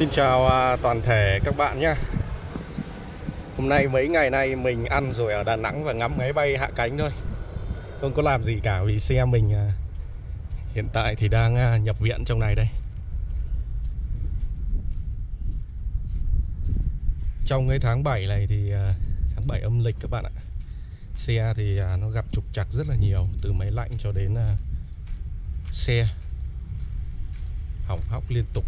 Xin chào toàn thể các bạn nhé. Hôm nay mấy ngày nay mình ăn rồi ở Đà Nẵng và ngắm máy bay hạ cánh thôi. Không có làm gì cả vì xe mình hiện tại thì đang nhập viện trong này đây. Trong cái tháng 7 này thì tháng 7 âm lịch các bạn ạ. Xe thì nó gặp trục trặc rất là nhiều, từ máy lạnh cho đến xe hỏng hóc liên tục.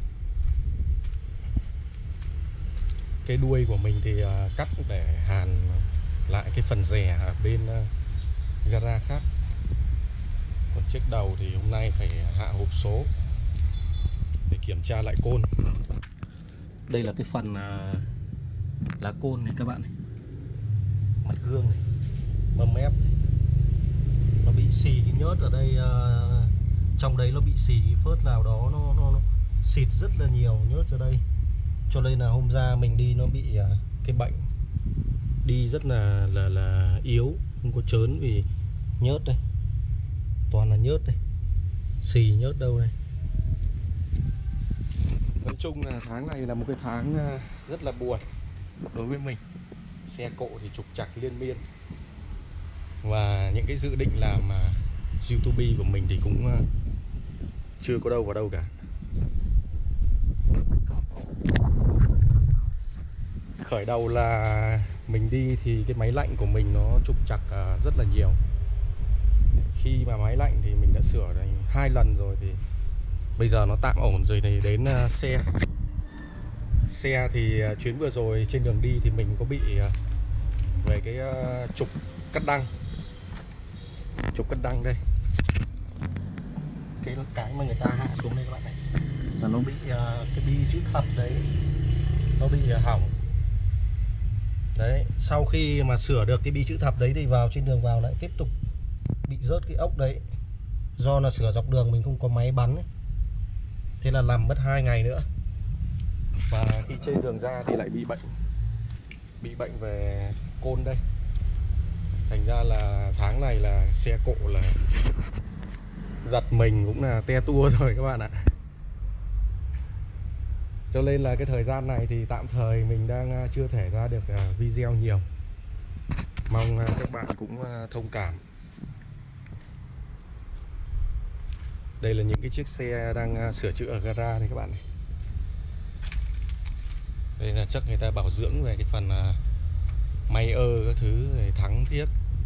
Cái đuôi của mình thì cắt để hàn lại cái phần rè ở bên gara khác. Còn chiếc đầu thì hôm nay phải hạ hộp số để kiểm tra lại côn. Đây là cái phần lá côn này các bạn này. Mặt gương này, mâm ép này. Nó bị xì cái nhớt ở đây, trong đấy nó bị xì cái phớt nào đó, nó xịt rất là nhiều nhớt ở đây. Cho nên là hôm ra mình đi nó bị cái bệnh, đi rất là yếu, không có chớn vì nhớt đây, toàn là nhớt đây, xì nhớt đâu đây. Nói chung là tháng này là một cái tháng rất là buồn đối với mình. Xe cộ thì trục trặc liên miên, và những cái dự định làm YouTube của mình thì cũng chưa có đâu vào đâu cả. Khởi đầu là mình đi thì cái máy lạnh của mình nó trục trặc rất là nhiều. Khi mà máy lạnh thì mình đã sửa thành 2 lần rồi, thì bây giờ nó tạm ổn rồi. Thì đến xe thì chuyến vừa rồi trên đường đi thì mình có bị về cái trục cắt đăng. Trục cắt đăng đây, cái mà người ta hạ xuống đây các bạn này, là nó bị cái bi chữ thập đấy nó bị hỏng. Đấy, sau khi mà sửa được cái bi chữ thập đấy thì vào trên đường vào lại tiếp tục bị rớt cái ốc đấy. Do là sửa dọc đường mình không có máy bắn ấy. Thế là làm mất 2 ngày nữa. Và khi trên đường ra thì lại bị bệnh. Bị bệnh về côn đây. Thành ra là tháng này là xe cộ là giật mình cũng là te tua rồi các bạn ạ. Cho nên là cái thời gian này thì tạm thời mình đang chưa thể ra được video nhiều. Mong các bạn cũng thông cảm. Đây là những cái chiếc xe đang sửa chữa ở gara này các bạn này. Đây là chắc người ta bảo dưỡng về cái phần may các thứ để thắng thiết.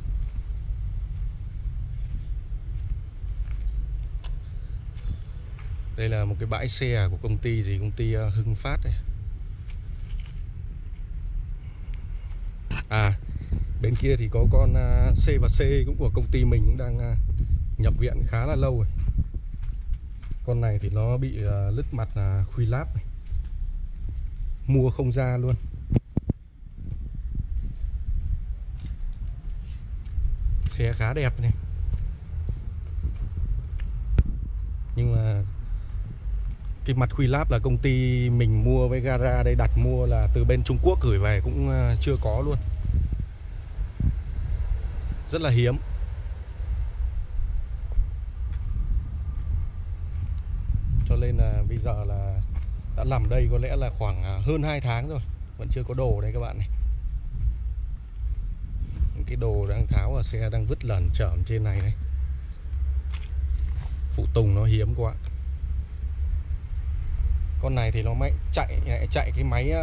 Đây là một cái bãi xe của công ty gì, công ty Hưng Phát này. Bên kia thì có con C&C cũng của công ty mình, cũng đang nhập viện khá là lâu rồi. Con này thì nó bị lứt mặt khuy láp này. Mua không ra luôn. Xe khá đẹp này, nhưng mà cái mặt khuy láp là công ty mình mua với gara đây, đặt mua là từ bên Trung Quốc gửi về cũng chưa có luôn. Rất là hiếm. Cho nên là bây giờ là đã nằm đây có lẽ là khoảng hơn 2 tháng rồi, vẫn chưa có đồ đây các bạn này. Những cái đồ đang tháo ở xe đang vứt lởn chởm trên này đây. Phụ tùng nó hiếm quá. Con này thì nó chạy cái máy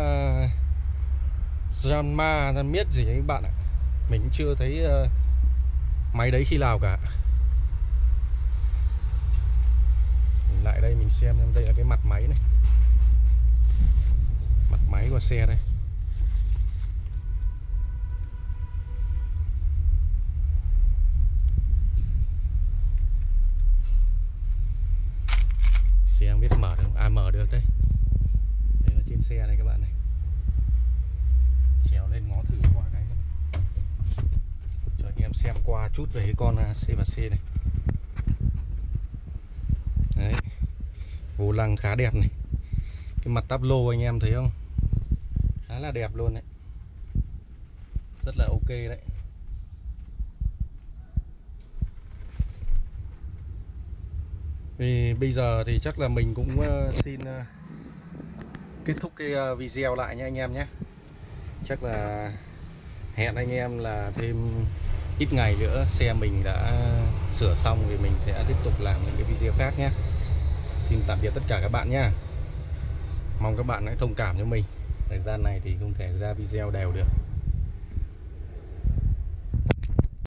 Janma miết gì đấy các bạn ạ. Mình cũng chưa thấy máy đấy khi nào cả. Mình lại đây mình xem đây là cái mặt máy này. Mặt máy của xe đây. Xe không biết mở được không? Mở được đây. Đây là trên xe này các bạn này. Trèo lên ngó thử qua cái thôi. Cho anh em xem qua chút về cái con C&C này. Đấy. Vô lăng khá đẹp này. Cái mặt táp lô anh em thấy không? Khá là đẹp luôn đấy. Rất là ok đấy. Thì bây giờ thì chắc là mình cũng xin kết thúc cái video lại nha anh em nhé. Chắc là hẹn anh em là thêm ít ngày nữa xe mình đã sửa xong thì mình sẽ tiếp tục làm những cái video khác nhé. Xin tạm biệt tất cả các bạn nhé. Mong các bạn hãy thông cảm cho mình, thời gian này thì không thể ra video đều được.